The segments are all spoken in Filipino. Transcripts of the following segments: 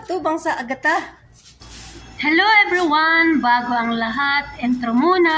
Atubang sa agata. Hello everyone! Bago ang lahat, intro muna!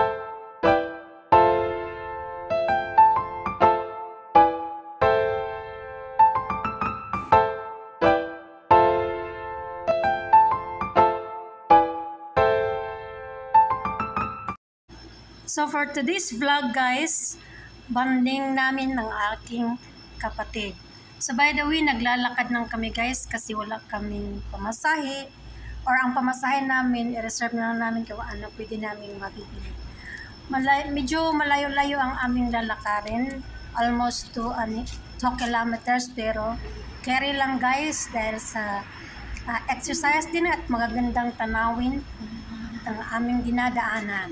So for today's vlog guys, bonding namin ng aking kapatid. So by the way, naglalakad lang kami guys kasi wala kaming pamasahe. Or ang pamasahe namin, i-reserve na lang namin kung ano pwede namin mabibili. Medyo malayo-layo ang aming lalakarin. Almost 2 kilometers pero carry lang guys dahil sa exercise din at magagandang tanawin ang aming dinadaanan.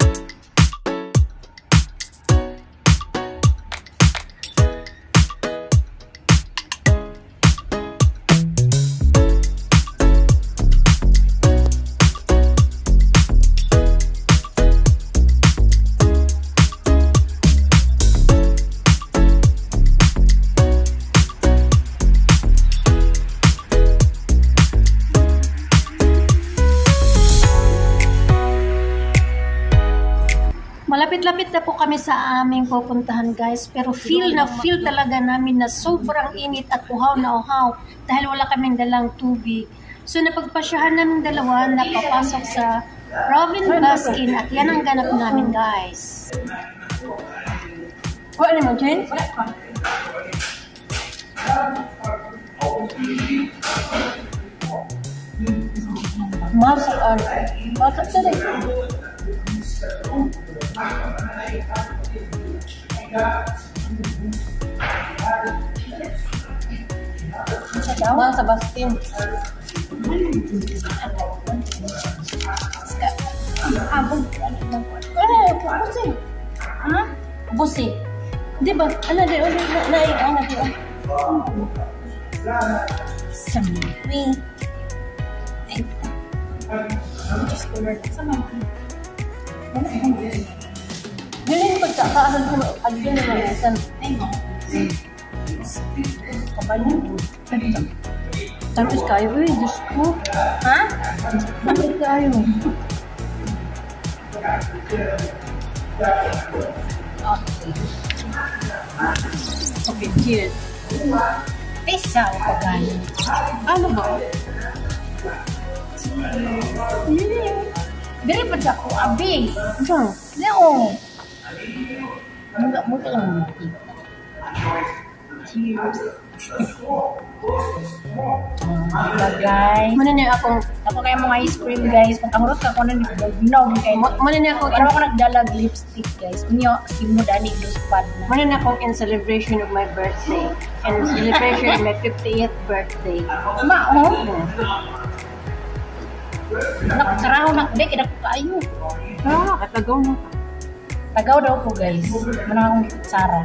Malapit-lapit na po kami sa aming pupuntahan guys, pero feel talaga namin na sobrang init at uhaw na uhaw dahil wala kaming dalang tubig. So napagpasyahan namin dalawa na papasok sa Robin Baskin at yan ang ganap namin guys. Kuha naman, Jen? Masak tadi. Mahal sa Baskin. Busi. Di ba? Ano di ulit na di ulit. Sampi. Galing pagkakaasan ko agyan na mga isan. Kabayan ko. Tapos kayo Diyos ko. Ha? Tapos kayo. Okay, cheers. Pesa o pagano? Ano ba? Dili pa sa ko, abi. Ano? Leo. Muda lang kita. Cheers. Guys. Muna niya ako kaya mga ice cream guys. Pagkamurot ka ko na nagbinog kay. Muna niya akong para ako nagdalag lipstick guys. Kunyo si mo dani duspad na. Muna niya akong in celebration of my birthday. And celebration of my 58th birthday. Ma, nakasaraho na kundi kaya kayo. Katagaw mo. Tagaw daw po guys. Muna akong Sara.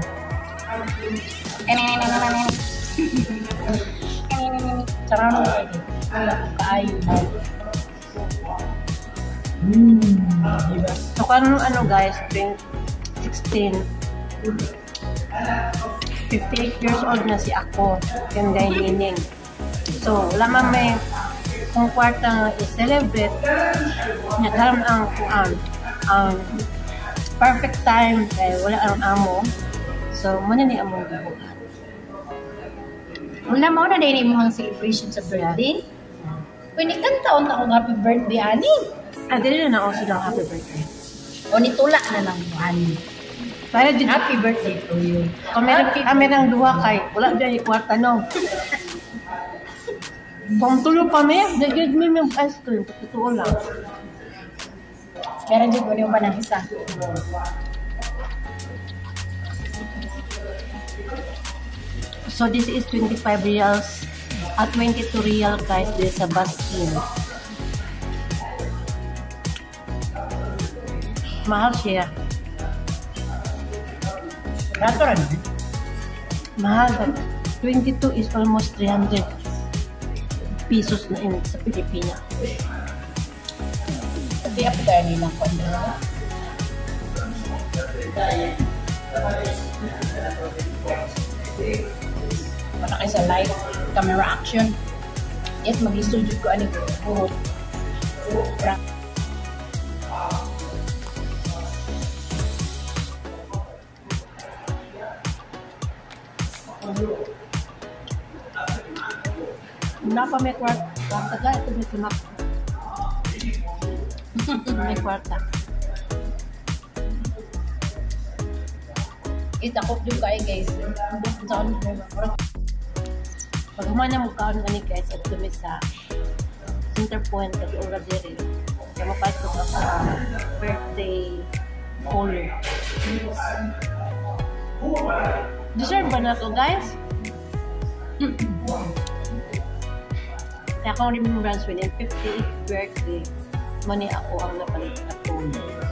Saraho na pwede. Kaayo mo. Diba? So ano guys, 16. 58 years old na si ako. Yung gaylining. So, wala man may kung kwartang i-celebrate, nagkaroon ang perfect time dahil wala ang amo. So, muna ni among gibuhat. Wala mo na dahil mo ang celebration sa birthday. Pwede kang taon na akong happy birthday, ani. Dili na ako silang happy birthday. O nitula na lang mo, ani. Para din Happy birthday to you. Kami ng duha kay, wala dyan ikwarta no. Kung tulog kami, nag-give me yung ice cream. Totoo lang. Meron dyan mo yung ba ng isa? So this is 25 reals at 22 real guys dito sa Baskin. Mahal siya. Rato rin. Mahal. 22 is almost 300 pesos na sa Pilipinas. Hindi ako tayo nilang kondo. Malaki sa live camera action. Yes, mag-istudyo ko ani ko. Napa may kwarta. Taga ito may sumak. May kwarta. Itakop yung kaya guys. Pag humana mo kaon ani guys at dumi sa center point at ura diri. Kaya mapasok ako sa birthday hall. Deserve ba na to guys? Kaya akong remembrance within 50th birthday, mani ako ang napalit na phone.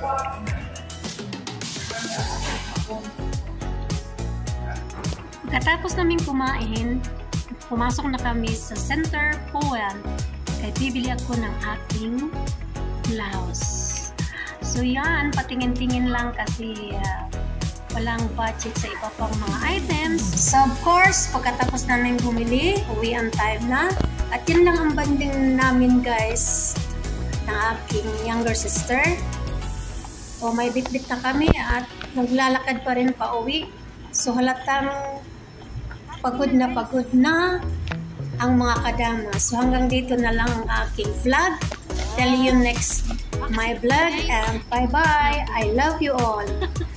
Pagkatapos namin kumain, pumasok na kami sa center point kaya bibili ako ng aking blouse. So yan, patingin-tingin lang kasi walang budget sa iba pang mga items. So of course, pagkatapos namin bumili, uwi ang time na. At yun lang ang banding namin guys ng aking younger sister. So may bit-bit na kami at naglalakad pa rin pa uwi. So halatang pagod na ang mga kadama. So hanggang dito na lang ang aking vlog. Tell you next my vlog and bye-bye. I love you all.